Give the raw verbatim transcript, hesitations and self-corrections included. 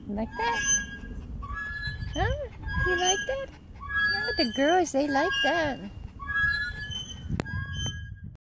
Like that? Huh? You like that? No, the girls, they like that.